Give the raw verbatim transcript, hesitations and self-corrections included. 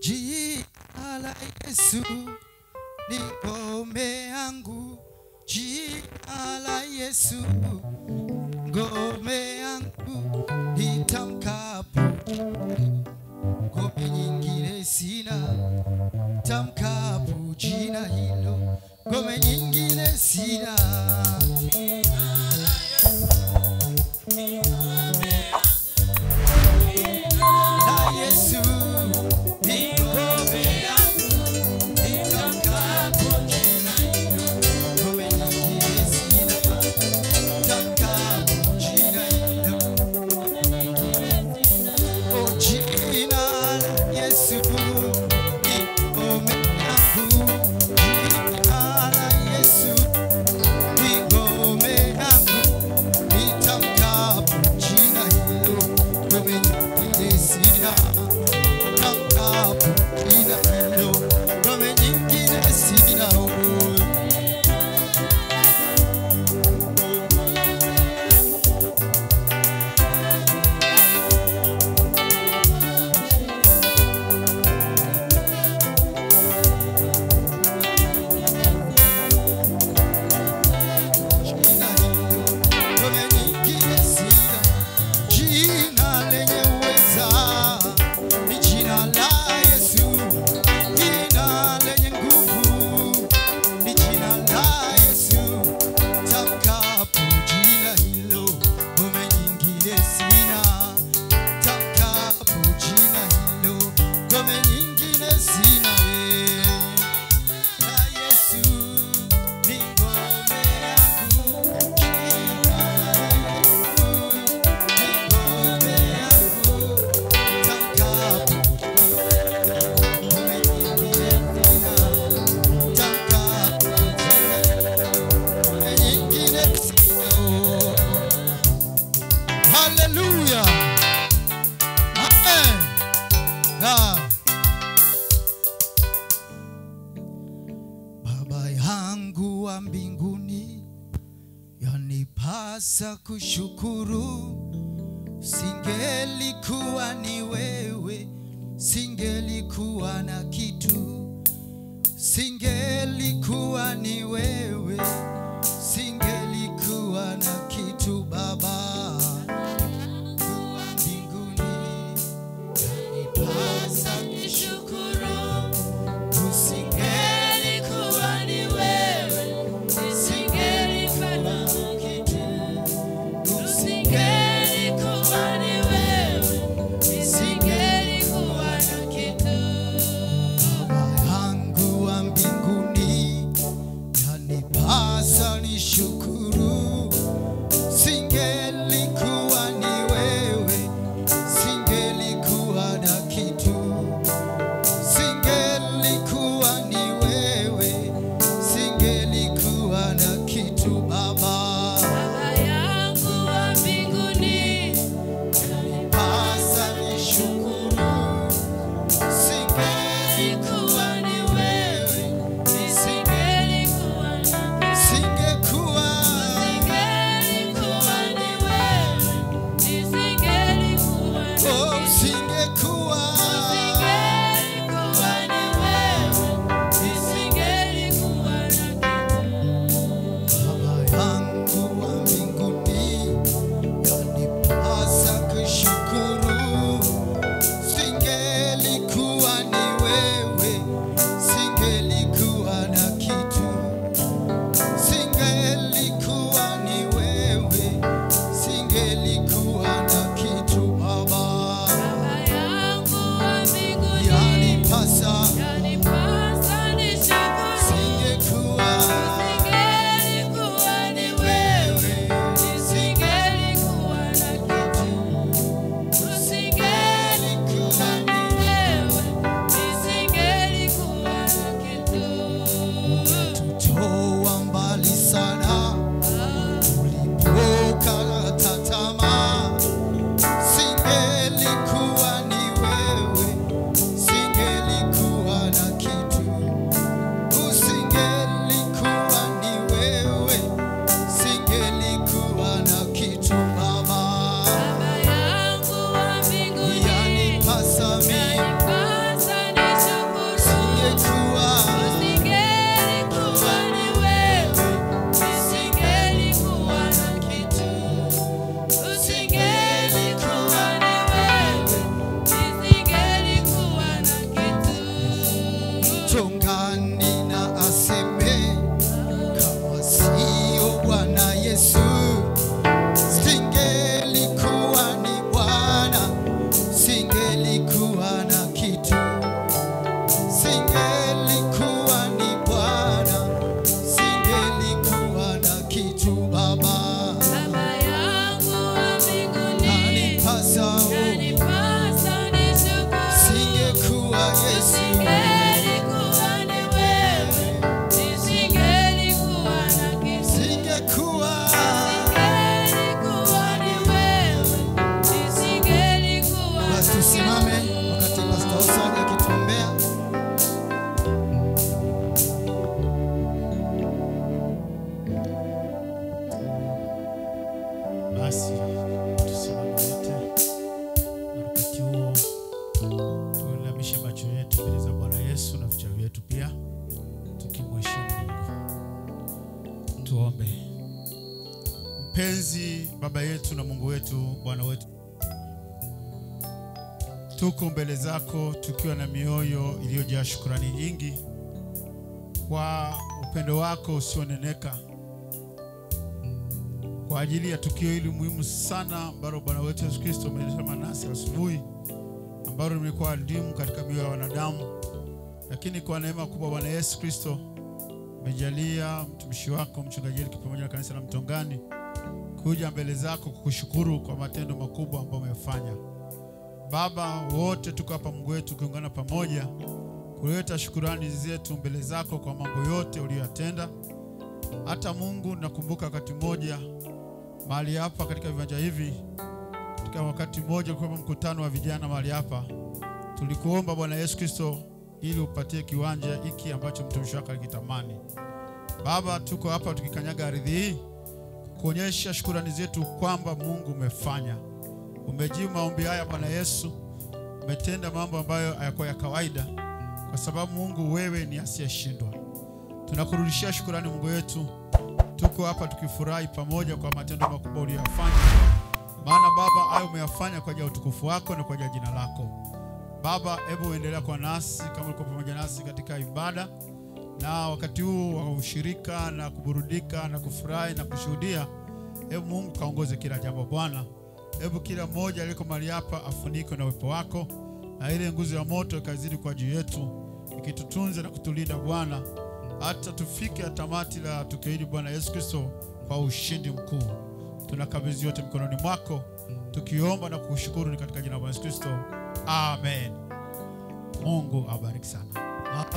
Jina la Yesu ni ngome yangu, jina la Yesu ngome yangu, nitamkapo ngome nyingine sina, tamkapo jina hilo ngome nyingine sina. La Yesu ni ngome yangu, nitamkapo jina hilo ngome nyingine sina, tamkapo jina hilo. Oh, jina la Yesu ni ngome yangu, jina la Yesu ni ngome yangu, nitamkapo jina hilo ngome nyingine sina, tamkapo jina hilo ngome nyingine sina. Jina lenye uweza ni jina la Yesu, jina lenye nguvu ni jina la Yesu, tamkapo jina hilo ngome nyingine sina, tamkapo jina hilo ngome nyingine sina. La Yesu ni ngome yangu, jina la Yesu ni ngome yangu, tamkapo ngome nyingine sina, tamkapo ngome nyingine sina. Hallelujah. Amen. Ah. Baba yangu wa mbinguni, yanipasa kushukuru. Singelikuwa ni wewe, singelikuwa na kitu. Singelikuwa ni wewe, singelikuwa na kitu. Baba wa mbinguni, yanipasa kushukuru. Usingelikuwa ni wewe, nisingelikuwa na kitu. Usingelikuwa ni wewe, nisingelikuwa Tuinamishe macho yetu mbele za Bwana Yesu na vichwa vyetu pia, tukimheshimu Mungu. Tuombe. Mpenzi Baba yetu na Mungu wetu, Bwana wetu, tuko mbele zako tukiwa na mioyo iliyojaa shukrani nyingi kwa upendo wako usioneneka, kwa ajili ya tukio hili muhimu sana ambalo Bwana wetu Yesu Kristo amesema nasi asubuhi, ambalo limekuwa adimu katika mioyo ya wanadamu. Lakini kwa neema kubwa Bwana Yesu Kristo umejalia mtumishi wako mchungaji Eric pamoja na kanisa la Mtongani kuja mbele zako kukushukuru kwa matendo makubwa ambayo umefanya. Baba, wote tuko hapa Mungu wetu kuungana pamoja kuleta shukrani zetu mbele zako kwa mambo yote uliyotenda. Hata Mungu, nakumbuka wakati mmoja mahali hapa katika viwanja hivi, katika wakati mmoja kwa mkutano wa vijana mahali hapa, tulikuomba Bwana Yesu Kristo ili upatie kiwanja hiki ambacho mtumishi wako alikitamani. Baba, tuko hapa tukikanyaga ardhi hii kuonyesha shukrani zetu kwamba Mungu umefanya. Umejibu maombi haya Bwana Yesu, umetenda mambo ambayo hayakuwa ya kawaida, kwa sababu Mungu wewe ni asiyeshindwa. Tunakurudishia shukrani Mungu wetu. Tuko hapa tukifurahi pamoja kwa matendo makubwa uliyofanya. Maana Baba, hayo umeyafanya kwa ajili ya utukufu wako na kwa ajili ya jina lako. Baba, hebu endelea kwa nasi kama uko pamoja nasi katika ibada na wakati huu wa ushirika na kuburudika na kufurahi na kushuhudia. Hebu Mungu kaongoze kila jambo Bwana. Hebu kila mmoja aliko mahali hapa afunike na uwepo wako, na ile nguzo ya moto ikazidi kwa juu yetu, ikitutunza na kutulinda Bwana, hata tufike tamati la tukio hili Bwana Yesu Kristo kwa ushindi mkuu. Tunakabidhi yote mikononi mwako tukiomba na kukushukuru ni katika jina la Yesu Kristo. Amen. Mungu abariki sana.